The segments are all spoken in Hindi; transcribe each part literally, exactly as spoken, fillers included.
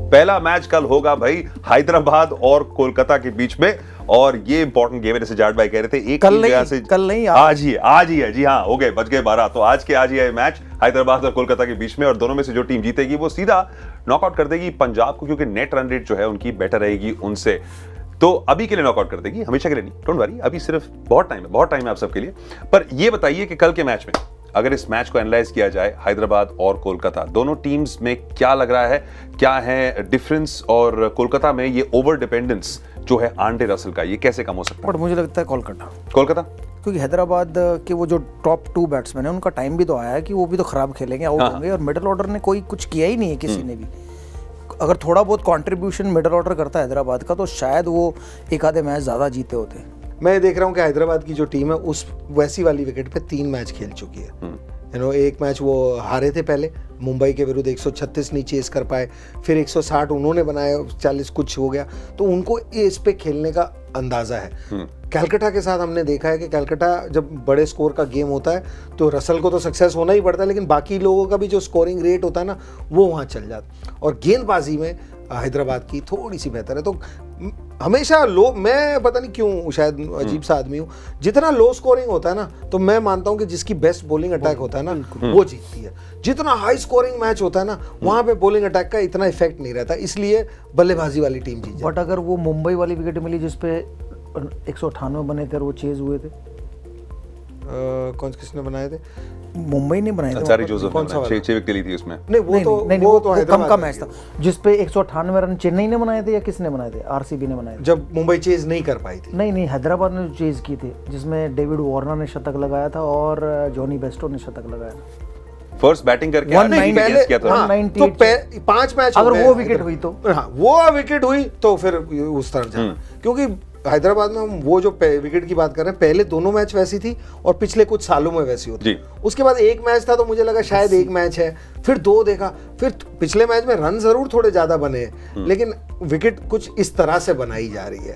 पहला मैच कल होगा भाई हैदराबाद और कोलकाता के बीच में, और ये इंपॉर्टेंट गेम है, जैसे जाट भाई कह रहे थे। एक कल नहीं, से कल नहीं, आज, आज ही है, आज ही है जी हाँ, हो गए बज गए बारह। तो आज के आज ही है मैच हैदराबाद और कोलकाता के बीच में, और दोनों में से जो टीम जीतेगी वो सीधा नॉकआउट कर देगी पंजाब को, क्योंकि नेट रन रेट जो है उनकी बेटर रहेगी उनसे। तो अभी के लिए नॉकआउट कर देगी, हमेशा के लिए नहीं, डोंट वरी, अभी सिर्फ बहुत टाइम है, बहुत टाइम है आप सबके लिए। पर ये बताइए कि कल के मैच में अगर इस मैच को एनालाइज किया जाए, हैदराबाद और कोलकाता दोनों टीम्स में क्या लग रहा है, क्या है डिफरेंस, और कोलकाता में ये ओवर डिपेंडेंस जो है आंड्रे रसल का, ये कैसे कम हो सकता है? बट मुझे लगता है कोलकाता कोलकाता क्योंकि हैदराबाद के वो जो टॉप टू बैट्समैन है उनका टाइम भी तो आया है कि वो भी तो खराब खेलेंगे, आउट होंगे, और मिडिल ऑर्डर ने कोई कुछ किया ही नहीं है किसी ने भी। अगर थोड़ा बहुत कंट्रीब्यूशन मिडिल ऑर्डर करता है हैदराबाद का तो शायद वो एक आधे मैच ज़्यादा जीते होते। मैं देख रहा हूँ कि हैदराबाद की जो टीम है उस वैसी वाली विकेट पे तीन मैच खेल चुकी है। यू नो एक मैच वो हारे थे पहले मुंबई के विरुद्ध, एक सौ छत्तीस नहीं चेस कर पाए, फिर एक सौ साठ उन्होंने बनाए, चालीस कुछ हो गया, तो उनको इस पे खेलने का अंदाज़ा है। कलकत्ता के साथ हमने देखा है कि कलकत्ता जब बड़े स्कोर का गेम होता है तो रसल को तो सक्सेस होना ही पड़ता है, लेकिन बाकी लोगों का भी जो स्कोरिंग रेट होता है ना वो वहाँ चल जाता है। और गेंदबाजी में हैदराबाद की थोड़ी सी बेहतर है। तो हमेशा लो, मैं पता नहीं क्यों शायद अजीब सा आदमी हूँ, जितना लो स्कोरिंग होता है ना तो मैं मानता हूँ कि जिसकी बेस्ट बॉलिंग अटैक होता है ना वो जीतती है। जितना हाई स्कोरिंग मैच होता है ना वहाँ पे बॉलिंग अटैक का इतना इफेक्ट नहीं रहता, इसलिए बल्लेबाजी वाली टीम जीत। बट अगर वो मुंबई वाली विकेट मिली जिसपे एक सौ अट्ठानवे बने थे और वो चेज हुए थे, Uh, कौन किसने बनाए थे? मुंबई ने बनाए थे। अंसारी जोसेफ ने छह छह विकेट ली थी उसमें। नहीं वो नहीं, तो नहीं, वो, वो तो वो कम का मैच था जिसपे एक सौ अट्ठानवे रन चेन्नई ने बनाए थे या किसने बनाए थे? आरसीबी ने बनाए थे जब मुंबई चेज नहीं कर पाई थी। नहीं नहीं हैदराबाद ने चेज की थी जिसमें डेविड वार्नर ने शतक लगाया था और जॉनी बेस्टो ने शतक लगाया था। फर्स्ट बैटिंग करके पहले किया था। हाँ, तो पांच मैच अगर वो विकेट हुई तो हाँ वो विकेट हुई तो फिर उस तरफ जाना, क्योंकि हैदराबाद में हम वो जो विकेट की बात कर रहे हैं पहले दोनों मैच वैसी थी और पिछले कुछ सालों में वैसी होती। उसके बाद एक मैच था तो मुझे लगा शायद एक मैच है, फिर दो देखा, फिर पिछले मैच में रन जरूर थोड़े ज्यादा बने हैं लेकिन विकेट कुछ इस तरह से बनाई जा रही है।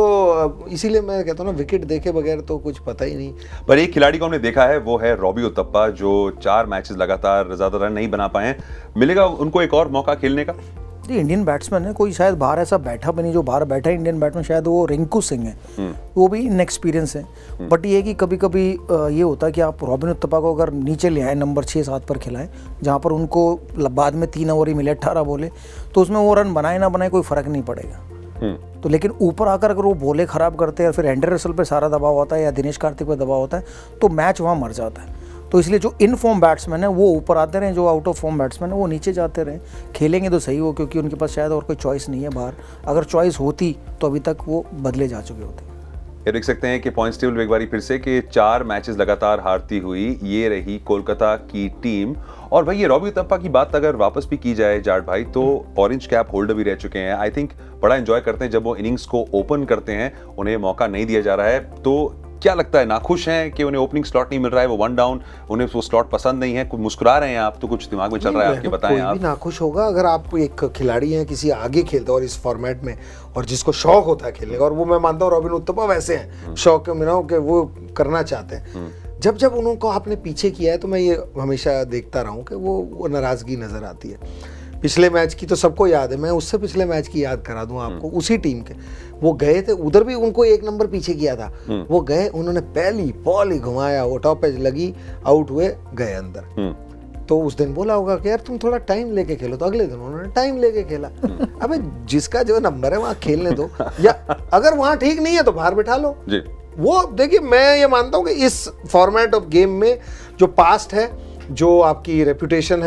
तो इसीलिए मैं कहता हूँ ना विकेट देखे बगैर तो कुछ पता ही नहीं। पर एक खिलाड़ी को हमने देखा है वो है रॉबी उतप्पा, जो चार मैचेस लगातार ज्यादा रन नहीं बना पाए। मिलेगा उनको एक और मौका खेलने का? जी इंडियन बैट्समैन है, कोई शायद बाहर ऐसा बैठा भी नहीं जो बाहर बैठा है इंडियन बैट्समैन, शायद वो रिंकू सिंह है, वो भी इनएक्सपीरियंस है। बट ये कि कभी कभी ये होता है कि आप रॉबिन उतप्पा को अगर नीचे ले आए नंबर छः सात पर खिलाएं जहाँ पर उनको बाद में तीन ओवर ही मिले अट्ठारह बोले, तो उसमें वो रन बनाए ना बनाए कोई फर्क नहीं पड़ेगा। तो लेकिन ऊपर आकर अगर वो बोले खराब करते हैं फिर एंड्रे रसल पे सारा दबाव होता है या दिनेश कार्तिक पे दबाव होता है तो मैच वहाँ मर जाता है। तो इसलिए जो इन फॉर्म बैट्समैन है वो ऊपर आते रहे, जो आउट ऑफ फॉर्म बैट्समैन है वो नीचे जाते रहे। खेलेंगे तो सही हो क्योंकि उनके पास शायद और कोई चॉइस नहीं है बाहर, अगर चॉइस होती तो अभी तक वो बदले जा चुके होते। ये देख सकते हैं कि पॉइंट्स टेबल एक बारी फिर से कि चार मैचेस लगातार हारती हुई ये रही कोलकाता की टीम। और भाई ये रॉबी उतप्पा की बात अगर वापस भी की जाए जाट भाई, तो ऑरेंज कैप होल्डर भी रह चुके हैं। आई थिंक बड़ा एंजॉय करते हैं जब वो इनिंग्स को ओपन करते हैं, उन्हें मौका नहीं दिया जा रहा है। तो क्या लगता है, नाखुश हैं कि उन्हें ओपनिंग स्लॉट नहीं मिल रहा है, वो वन डाउन, उन्हें वो स्लॉट पसंद नहीं है, कुछ मुस्कुरा रहे हैं आप, तो कुछ दिमाग में चल रहा है आपके, बताएं आप। कोई भी नाखुश होगा अगर आप एक खिलाड़ी हैं किसी आगे खेलते और इस फॉर्मेट में और जिसको शौक होता है खेलने का, और वो मैं मानता हूँ रॉबिन उतप्पा वैसे हैं, शौक के बिना कि वो करना चाहते हैं। जब जब उनको आपने पीछे किया है तो मैं ये हमेशा देखता रहा हूँ कि वो, वो नाराजगी नजर आती है। पिछले मैच की तो सबको याद है, मैं उससे पिछले मैच की याद करा दूं आपको, उसी टीम के वो गए थे उधर भी उनको एक नंबर पीछे किया था, वो गए उन्होंने पहली बॉल ही घुमाया, वो टॉप एज लगी, आउट हुए, गए अंदर। तो उस दिन बोला होगा कि यार तुम थोड़ा टाइम लेके खेलो, तो अगले दिन उन्होंने टाइम लेके खेला। अबे जिसका जो नंबर है वहाँ खेलने दो, या अगर वहाँ ठीक नहीं है तो बाहर बिठा लो जी। वो देखिए मैं ये मानता हूँ कि इस फॉर्मेट ऑफ गेम में जो पास्ट है, जो आपकी रेपुटेशन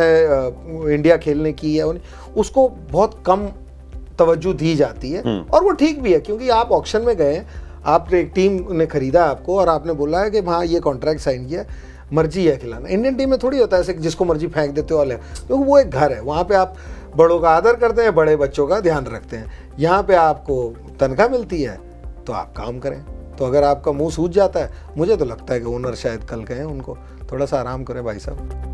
है इंडिया खेलने की है, उसको बहुत कम तवज्जो दी जाती है। और वो ठीक भी है क्योंकि आप ऑक्शन में गए, आपने एक टीम ने खरीदा आपको और आपने बोला है कि हाँ ये कॉन्ट्रैक्ट साइन किया, मर्जी है खिलाना। इंडियन टीम में थोड़ी होता है ऐसे जिसको मर्जी फेंक देते हो, क्योंकि वो एक घर है, वहाँ पे आप बड़ों का आदर करते हैं, बड़े बच्चों का ध्यान रखते हैं। यहाँ पे आपको तनख्वाह मिलती है तो आप काम करें। तो अगर आपका मुंह सूज जाता है, मुझे तो लगता है कि ओनर शायद कल कहें उनको थोड़ा सा आराम करें भाई साहब।